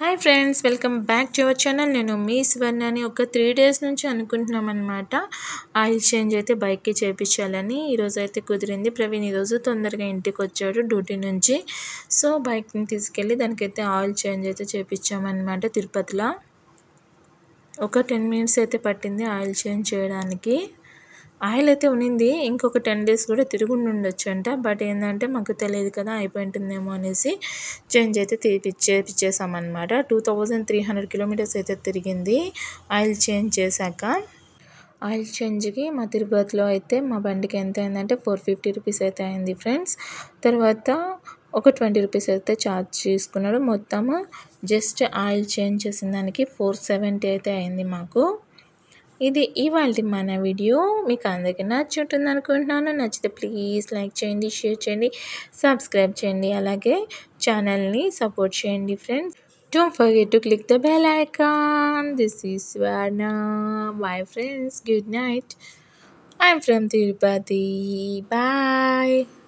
Hi friends, welcome back to our channel. నేను మీ సువర్ణని. ఒక 3 డేస్ నుంచి అనుకుంటున్నాం అనమాట. ఆయిల్ చేంజ్ అయితే బైక్కి చేయించాలని. ఈరోజు అయితే కుదిరింది. ప్రవీణ్ ఈరోజు తొందరగా ఇంటికి వచ్చాడు డ్యూటీ నుంచి. సో బైక్ని తీసుకెళ్ళి దానికైతే ఆయిల్ చేంజ్ అయితే చేయించామన్నమాట తిరుపతిలో. ఒక 10 మినిట్స్ అయితే పట్టింది ఆయిల్ చేంజ్ చేయడానికి. ఆయిల్ అయితే ఉన్నింది, ఇంకొక 10 డేస్ కూడా తిరుగుండి ఉండొచ్చు అంట. బట్ ఏంటంటే మాకు తెలియదు కదా, అయిపోయింటుందేమో అనేసి చేంజ్ అయితే చేపించేసామన్నమాట. 2300 కిలోమీటర్స్ అయితే తిరిగింది ఆయిల్ చేంజ్ చేశాక. ఆయిల్ చేంజ్కి మా తిరుపతిలో అయితే మా బండికి ఎంత అయిందంటే 450 రూపీస్ అయితే అయింది ఫ్రెండ్స్. తర్వాత ఒక 20 రూపీస్ అయితే ఛార్జ్ చేసుకున్నాడు. మొత్తము జస్ట్ ఆయిల్ చేంజ్ చేసిన దానికి 470 అయితే అయింది మాకు. ఇది ఇవాళ మన వీడియో. మీకు అందరికీ నచ్చుంటుంది అనుకుంటున్నాను. నచ్చితే ప్లీజ్ లైక్ చేయండి, షేర్ చేయండి, సబ్స్క్రైబ్ చేయండి, అలాగే ఛానల్ని సపోర్ట్ చేయండి friends. Don't forget to click the bell icon. This is Swarna. Bye friends. Good night. I'm from Tirupati. Bye.